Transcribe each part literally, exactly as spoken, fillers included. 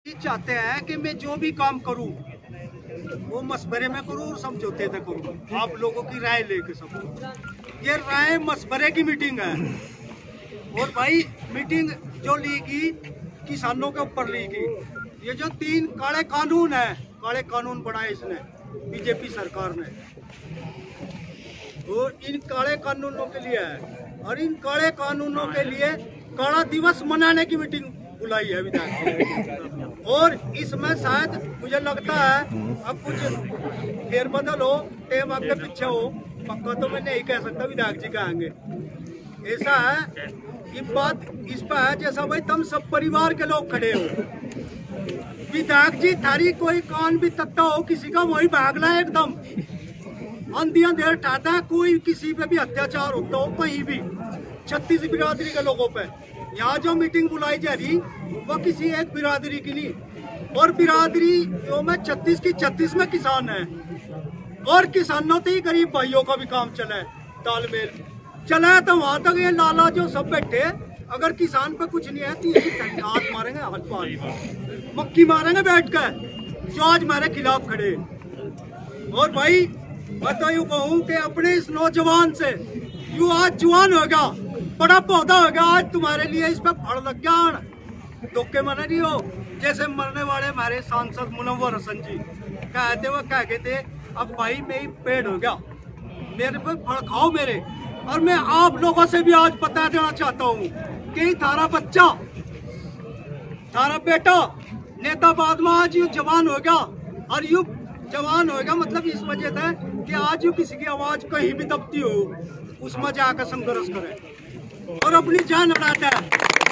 चाहते हैं कि मैं जो भी काम करूं वो मशवरे में करूं और समझौते से करूं, आप लोगों की राय लेके सब। ये राय मशवरे की मीटिंग है और भाई मीटिंग जो ली गई किसानों के ऊपर ली गई। ये जो तीन काले कानून है, काले कानून बनाए इसने बीजेपी सरकार ने, और इन काले कानूनों के लिए है और इन काले कानूनों के लिए काला दिवस मनाने की मीटिंग बुलाई है विधायक। और इसमें शायद मुझे लगता है अब कुछ फेरबदल हो, टेम आपके पीछे हो, पक्का तो मैं नहीं कह सकता विधायक जी कहेंगे। ऐसा है कि बात इस पर है जैसा भाई तुम सब परिवार के लोग खड़े हो, विधायक जी थारी कोई कान भी तत्ता हो किसी का वही भागला है एकदम अंधिया देर ठाता है, कोई किसी पे भी अत्याचार होता हो कहीं भी छत्तीस बिरादरी के लोगों पे। यहाँ जो मीटिंग बुलाई जा रही वो किसी एक बिरादरी की नहीं, और बिरादरी जो में छत्तीस की छत्तीस में किसान है और किसानों से ही गरीब भाइयों का भी काम चला है, तालमेल चला है। तो वहां तक ये लाला जो सब बैठे, अगर किसान पे कुछ नहीं है तो ये हाथ मारेंगे, हाथ पार मक्खी मारेंगे बैठ कर जो आज मेरे खिलाफ खड़े। और भाई मैं तो यूँ कहूँ कि अपने इस नौजवान से यू आज जवान होगा, बड़ा पौधा होगा, आज तुम्हारे लिए इस पे फल लग गया, धोखे मना नहीं हो। जैसे मरने वाले हमारे सांसद मुनव्वर हसन जी कहते वो कह गए थे अब भाई मैं ही पेड़ हो गया, मेरे पे फल खाओ मेरे। और मैं आप लोगों से भी आज बता देना चाहता हूँ कि थारा बच्चा, थारा बेटा नेता बाद में आज यू जवान हो गया, और यू जवान होगा मतलब इस वजह से कि आज यू किसी की आवाज कहीं भी दबती हो उसमें जाकर संघर्ष करे और अपनी जान लड़ाता है,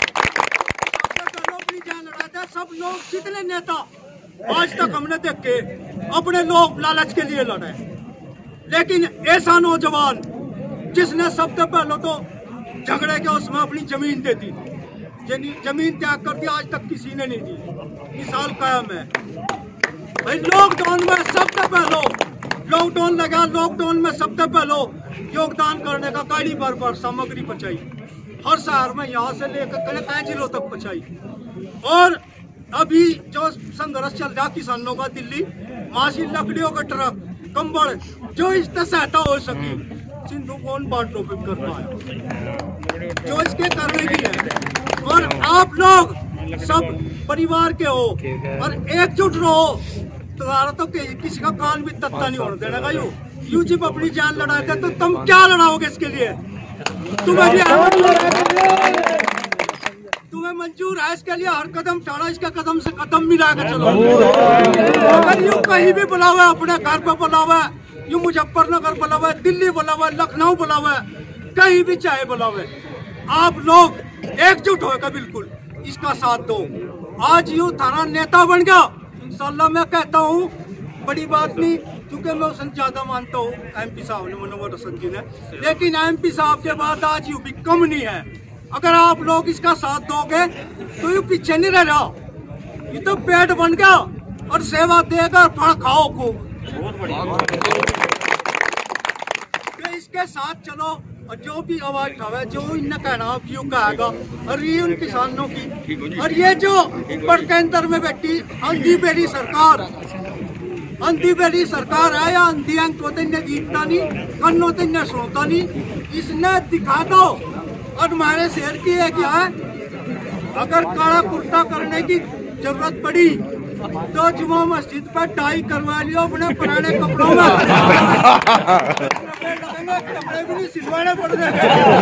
अपनी जान लड़ाता है। सब लोग जितने नेता आज तक हमने देखे अपने लोग लालच के लिए लड़े, लेकिन ऐसा नौजवान जिसने सबसे पहले तो झगड़े के उसमें अपनी जमीन दे दी, जमीन त्याग कर दी, आज तक किसी ने नहीं दी, मिसाल कायम है। भाई लॉकडाउन में सबसे पहले लॉकडाउन लगा, लॉकडाउन में सबसे पहले योगदान करने का गाड़ी पर पर सामग्री पहुंचाई, हर शहर में यहाँ से लेकर कई जिलों तक पहुंचाई। और अभी जो संघर्ष चल रहा किसानों का दिल्ली, मासी लकड़ियों का ट्रक कंबल जो इससे सहायता हो सकी सिंधु कौन बाटलों पे कर रहा है जो इसके करने की है। और आप लोग सब परिवार के हो और एकजुट रहो, तुम्हारा तो किसी का कान भी तत्ता नहीं होने देना। यू यू जब अपनी जान लड़ाते तो तुम क्या लड़ाओगे इसके लिए? तुम्हें भी तुम्हें मंजूर है इसके लिए हर कदम उठाना, इसका कदम से कदम मिला के चलो। अगर यू कहीं भी बुलावा, अपने घर पे बुलावा, यू मुजफ्फरनगर बुलावा, दिल्ली बुलावा, लखनऊ बुलावा, कहीं भी चाहे बुलावे, आप लोग एकजुट होकर बिल्कुल इसका साथ दो। आज यू थारा नेता बन गया इंशाल्लाह, मैं कहता हूँ बड़ी बात नहीं क्योंकि मैं उसे ज्यादा मानता हूँ एमपी साहब ने, मुनव्वर हसन जी ने, लेकिन एमपी साहब के बाद आज यू भी कम नहीं है। अगर आप लोग इसका साथ दोगे तो यू पीछे नहीं रह रहा, ये तो पेट बन गया और सेवा देगा, फल खाओ को तो इसके साथ चलो। और जो भी आवाज उठावे, जो इन्हें कहना क्यों कहेगा, और ये उन किसानों की, और ये जो ऊपर केंद्र में बैठी अंधी बेरी सरकार, अंधी बेरी सरकार है या अंधी अंक तो इन्हें जीतता नहीं, कन्नो तो इन्हें सुनता नहीं, इसने दिखा दो। और हमारे शहर की है क्या है, अगर काला कुर्ता करने की जरूरत पड़ी तो जुमा मस्जिद पर टाई करवा लियो अपने पुराने कपड़ों में, कपड़े भी नहीं सिलवाने पड़ जाएंगे,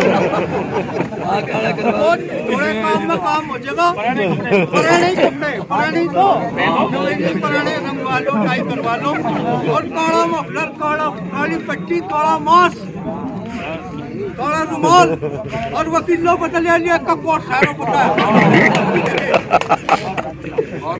थोड़े काम में काम हो जाएगा। पुराने कपड़े, पुराने तो पुराने रंगवा लो, टाई करवा लो, और काला मफलर, काला काली पट्टी, काला मास्क, काला रुमाल, और वकीलों बदल लिया का कोट सारों पता है।